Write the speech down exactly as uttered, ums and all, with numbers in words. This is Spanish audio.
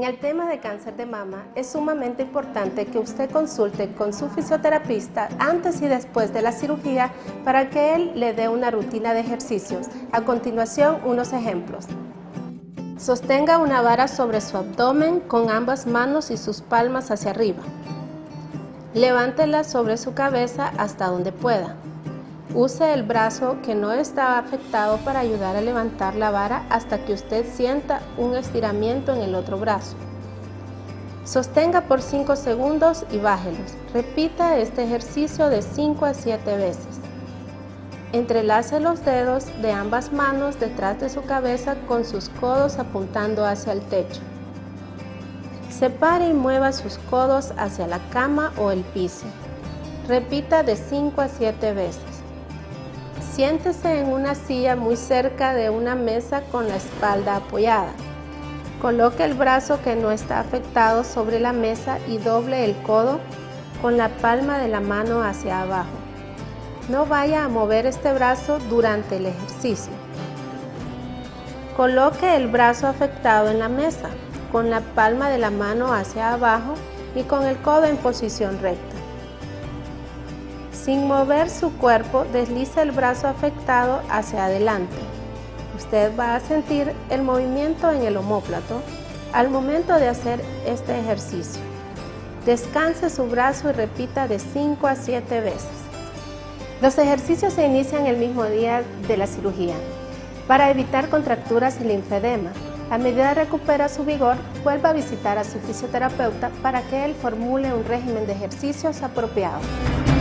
el tema de cáncer de mama, es sumamente importante que usted consulte con su fisioterapeuta antes y después de la cirugía para que él le dé una rutina de ejercicios. A continuación, unos ejemplos. Sostenga una vara sobre su abdomen con ambas manos y sus palmas hacia arriba. Levántela sobre su cabeza hasta donde pueda. Use el brazo que no está afectado para ayudar a levantar la vara hasta que usted sienta un estiramiento en el otro brazo. Sostenga por cinco segundos y bájelos. Repita este ejercicio de cinco a siete veces. Entrelace los dedos de ambas manos detrás de su cabeza con sus codos apuntando hacia el techo. Separe y mueva sus codos hacia la cama o el piso. Repita de cinco a siete veces. Siéntese en una silla muy cerca de una mesa con la espalda apoyada. Coloque el brazo que no está afectado sobre la mesa y doble el codo con la palma de la mano hacia abajo. No vaya a mover este brazo durante el ejercicio. Coloque el brazo afectado en la mesa, con la palma de la mano hacia abajo y con el codo en posición recta. Sin mover su cuerpo, deslice el brazo afectado hacia adelante. Usted va a sentir el movimiento en el omóplato al momento de hacer este ejercicio. Descanse su brazo y repita de cinco a siete veces. Los ejercicios se inician el mismo día de la cirugía para evitar contracturas y linfedema. A medida que recupera su vigor, vuelva a visitar a su fisioterapeuta para que él formule un régimen de ejercicios apropiado.